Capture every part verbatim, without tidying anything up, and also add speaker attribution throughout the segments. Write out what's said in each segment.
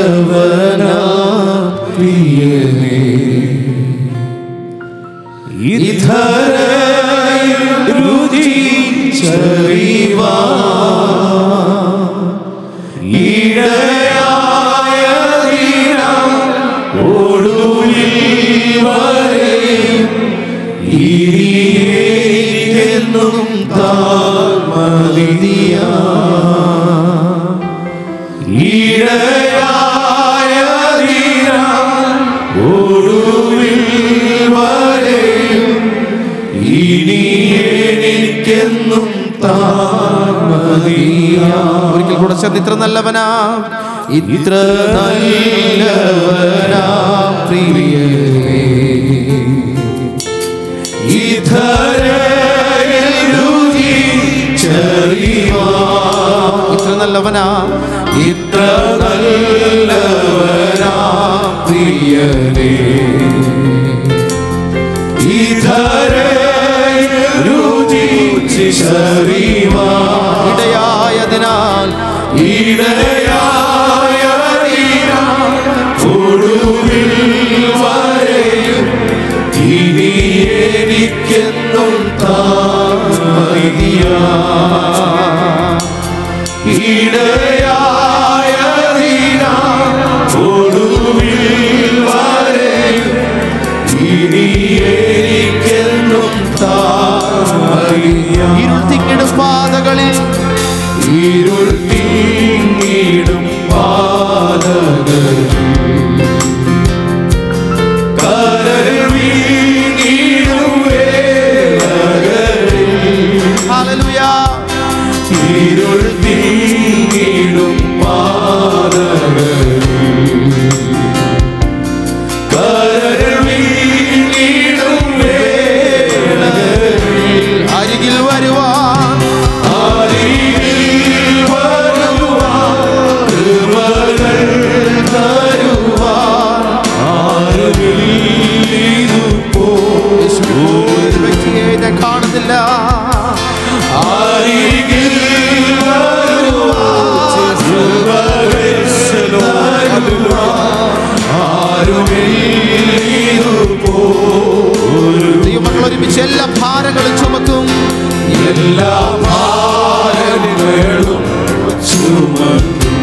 Speaker 1: പ്രിയനേ ഇധരയിൽ രുചിച്ചറിവാൻ ഇടയായ ദിനം ഒടുവിൽ വരെയും ഇനിയെന്നും താൽമതിയാ ഇടയായ ദിനം ഒടുവിൽ വരെയും ഇനിയെനിക്കെന്നും താൽമതിയാ. ഒരിക്കൽ കൂടെ ചേർന്ന് ഇത്ര നല്ലവനാ ഇത്ര നല്ലവനാ പ്രിയനേ ഇധരയിൽ രുചിച്ചറിവാൻ ഇത്ര നല്ലവനാ ഇത്ര നല്ലവനാ പ്രിയനേ ഇധരയിൽ രുചിച്ചറിവാൻ ഇടയായതിനാൽ ഇടയായതിനാൽ ഒടുവിൽ വരെയും ഇനി എനിക്കെന്നും താൽമതിയാ ഇടയായതിനാൽ ഒടുവിൽ വരെയും ഇനി എനിക്കെന്നും താൽമതിയാ. ഇരുൾ തിങ്ങിടും പാതകളിൽ ഇരുൾ തിങ്ങിടും പാതകളിൽ കരൾ വീണിടും വേളകളിൽ ഹല്ലേലൂയ ഇരുൾ തിങ്ങിടും പാതകളിൽ കരൾ വീണിടും വേളകളിൽ അരികിൽ വരുവാൻ അരികിൽ വരുവാൻ കൃപകൾ തരുവാൻ ആരുമില്ലിതുപോ വ്യക്തിയെ ഞാൻ കാണുന്നില്ല അരികിൽ വരുവാൻ കൃപകൾ തരുവാൻ ആരുമില്ലിതുപോ. ദൈവമക്കൾ ഒരുമിച്ച് എല്ലാ ഭാരങ്ങളും ചുമക്കും എല്ലാ ഭാരങ്ങളും ചുമക്കും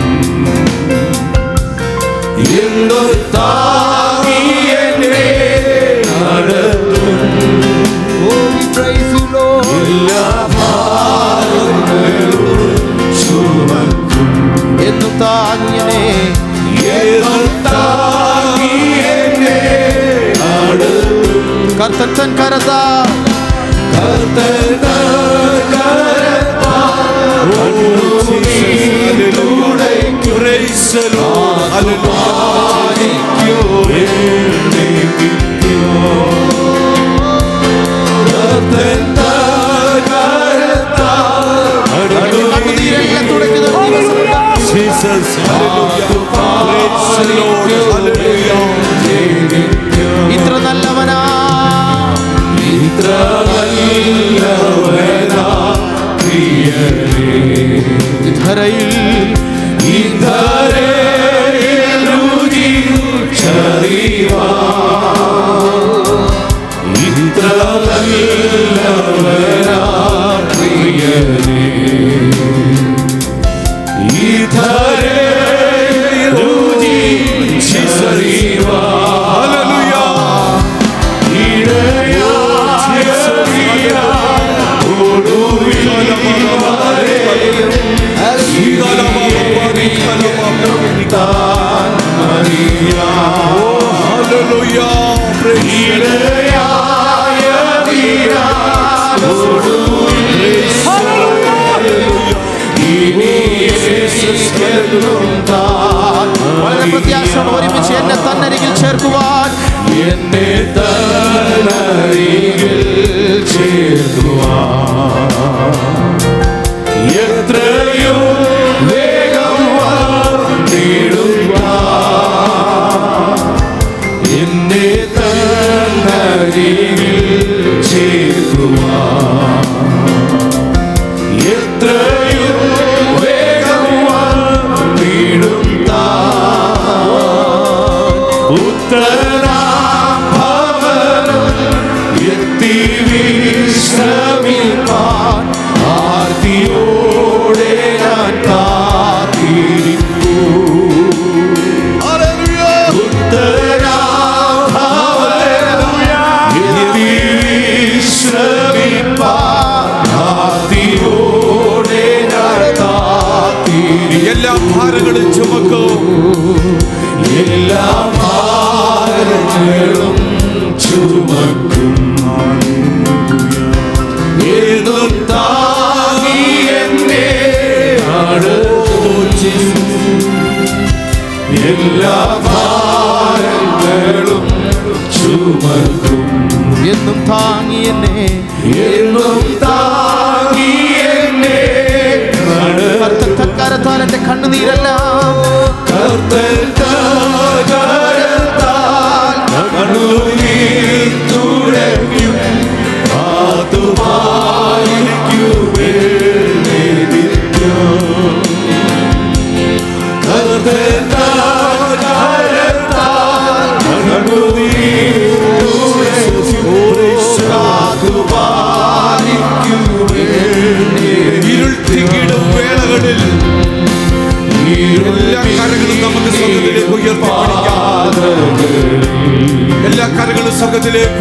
Speaker 1: എന്തൊരു താങ്ങി എന്നെ നടത്തും എല്ലാ ഭാരങ്ങളും ചുമക്കും എന്നു താങ്ങിയനെ താങ്ങി എന്നെ നടത്തും കർത്തൻ തൻ കരതാ കർത്തൻ കരതാ ഇത്ര നല്ലവനാ ഇത്ര നല്ലവനാ പ്രിയനേ ഇധരയിൽ ഇധരയിൽ രുചിച്ചറിവാൻ ഇത്ര നല്ലവനാ പ്രിയനേ ഇധരയിൽ രുചിച്ചറിവാൻ ഹല്ലേലൂയ വളരെ പ്രത്യാശയോടെ ഒരുമിച്ച് എന്നെ തന്നരികിൽ ചേർക്കുവാൻ എന്നെ തന്നരികിൽ ചേർക്കുവാൻ എത്രയോ വേഗം വന്നിടുക എന്നെ തന്നരികിൽ ചേർക്കുവാൻ എത്രയോ വേഗം വന്നിടുക പുത്തനാം ഭവനം എത്തി വിശ്രമിപ്പാൻ ആർത്തിയോടെ ഞാൻ കാത്തിരിപ്പൂ. പുത്തനാം ഭവനം എത്തി വിശ്രമിപ്പാൻ ആർത്തിയോടെ ഞാൻ കാത്തിരിപ്പൂ.
Speaker 2: എല്ലാ ഭാരങ്ങളും ചുമക്കും,
Speaker 1: എല്ലാ ഭാരങ്ങളും ചുമക്കും, ഏതും താങ്ങി എന്നെ അടുത്തു. എല്ലാ ഭാരങ്ങളും ചുമക്കും, എന്നും താങ്ങി എന്നെ, എന്നും താങ്ങി എന്നെ. കർത്താൽ എന്റെ കണ്ണുനീരെല്ലാം കണ്ണുനീർ തുടയ്ക്കും,
Speaker 2: ഇരുൾ തിങ്ങിടും വേളകളിൽ എല്ലാ കരകളും നമുക്ക് സ്വർഗ്ഗത്തിലേക്ക് ഉയർത്തിപ്പിടിക്കാം. എല്ലാ കരകളും സ്വർഗ്ഗത്തിലേക്ക്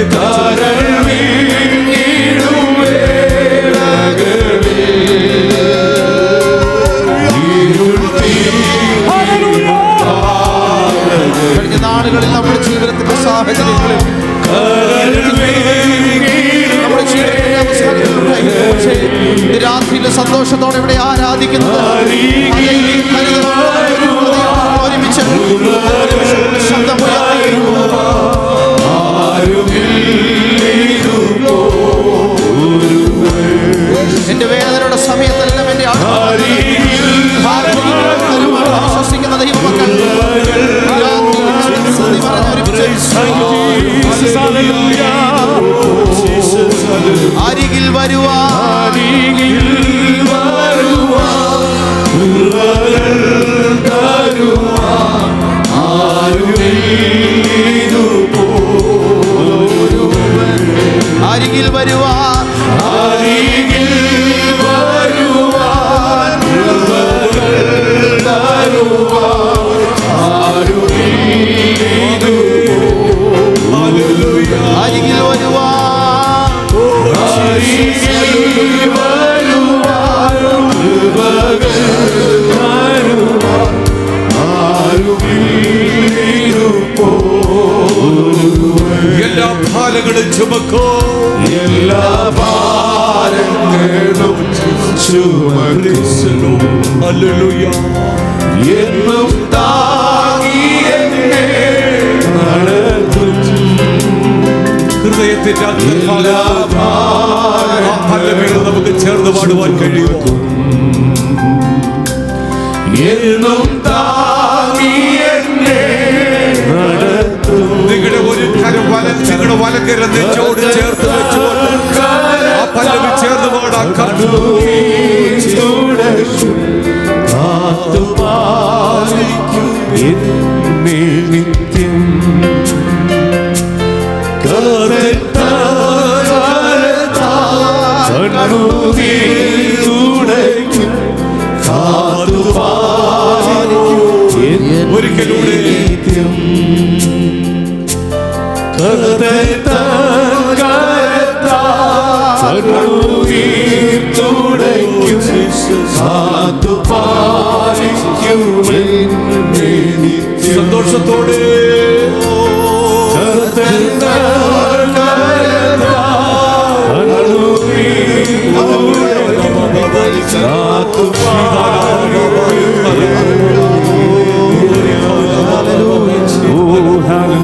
Speaker 1: കഴിഞ്ഞ നാളുകളിൽ നമ്മുടെ ജീവിതത്തിന്റെ സാഹചര്യങ്ങളിൽ രാത്രിയിലെ സന്തോഷത്തോടെ ഇവിടെ ആരാധിക്കുന്നത് ഒരുമിച്ച് ശബ്ദം എന്റെ വേദനയുടെ സമയത്തെല്ലാം എന്റെ വിശ്വസിക്കുന്ന ദൈവമക്കൾ അരികിൽ വരുവാ, അരികിൽ വരുവാ, അരികിൽ വരുവാ, അരികിൽ വരുവാൻ അരികിൽ വരുവാ,
Speaker 2: എല്ലാ ഭാരങ്ങളും ചുമക്കോ,
Speaker 1: എല്ലാ ഭാരങ്ങളും ചുമക്കും, എന്നും താങ്ങി എന്നെ നടത്തും.
Speaker 2: ഹൃദയത്തിന്റെ അന്തർഭാഗം നമുക്ക് ചേർന്ന് പാടുവാൻ കഴിയുമോ?
Speaker 1: എന്നും താങ്ങി എന്നെ നടത്തും.
Speaker 2: നിങ്ങളുടെ ഒരു കരം വല നിങ്ങളുടെ വലക്കര നെഞ്ചോട് ചേർത്ത് വെച്ചുകൊണ്ട് ആ പല്ലവി ചേർന്ന് പാടാം.
Speaker 1: കാത്തുപാലിക്കും എന്നെ നിത്യം, കണ്ണുനീർ തുടയ്ക്കും, കാത്തുപാലിക്കും
Speaker 2: ഒരിക്കലൂടെ
Speaker 1: നിത്യം. കണ്ണുനീർ തുടയ്ക്കും, കാത്തുപാലിക്കും എന്നെ നിത്യം.
Speaker 2: സന്തോഷത്തോടെ